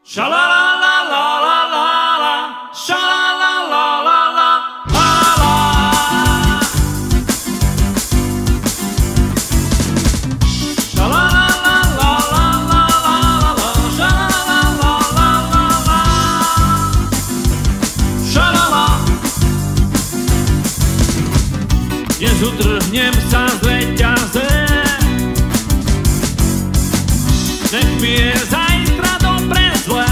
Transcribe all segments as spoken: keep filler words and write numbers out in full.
Sha-la-la-la-la-la-la, sha-la-la-la-la-la, la-la. Sha-la-la-la-la-la-la-la, sha-la-la-la-la-la-la, sha-la-la. Dnes utrhnem sa z reťaze, nech mi je zajtra dobre zle.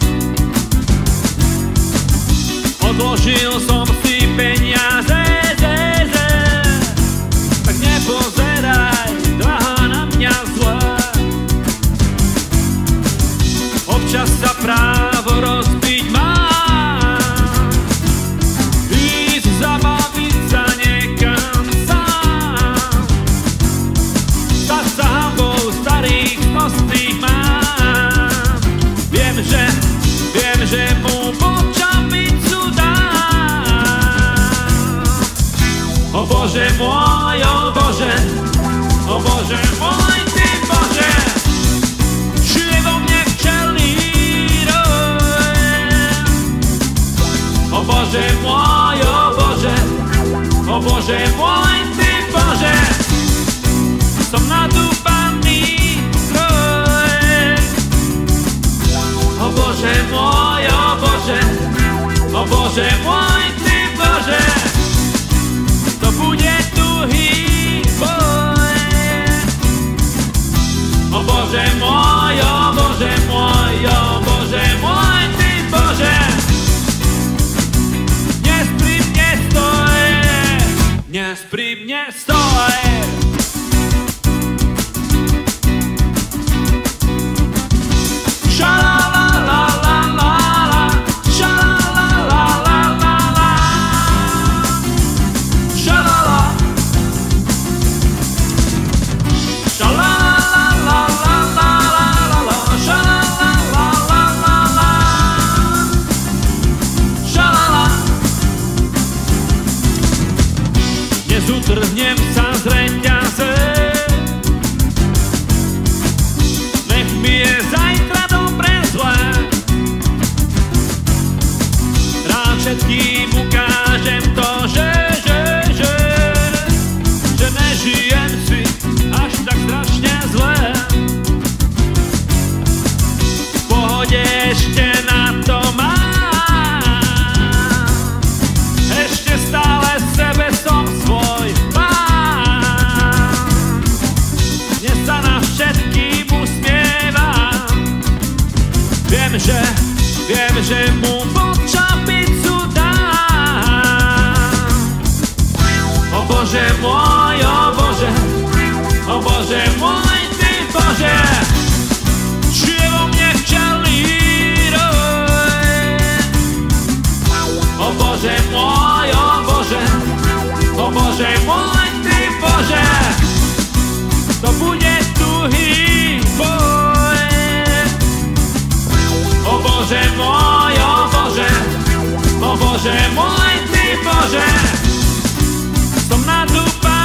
Odložil som si peniaze, ze, ze. Tak nepozeraj, drahá, na mňa zle. Občas sa právo rozbiť má, ísť zabaviť sa niekam sám. Stať sa hambou starých nosných mám. Viem, že, viem, že mu počapicu dám. O Bože môj, o Bože, o Bože môj, Ty Bože, či je vo mne včelný roj. O Bože môj, o Bože, o Bože môj, Ty Bože, som nadúpaný stroj. O Bože môj, o Bože, o Bože môj, Ty Bože, to bude tuhý boj. O Bože môj, o Bože môj, o Bože môj, Ty Bože, dnes pri mne stoj, dnes pri mne stoj. Sha-la-la-la-la-la, sha-la-la-la-la-la, sha-la-la. Sha-la-la-la-la-la-la, sha-la-la-la-la-la, sha-la-la. Dnes utrhnem sa z reťaze, nech mi je zajtra dobre zle. Rád všetkým ukážem to, že, že, že, že nežijem si až tak strašne zle. V pohode ešte na to mám, ešte stále sebe som svoj pán. Dnes sa na všetkým usmievam, viem, že, viem, že mu počapicu dám. O Bože môj, o Bože, o Bože môj, Ty Bože, či je vo mne včelný roj. O Bože môj, o Bože, o Bože môj, Ty Bože, to bude tuhý boj. O Bože môj, o Bože, o Bože môj, Ty Bože, som nadúpaný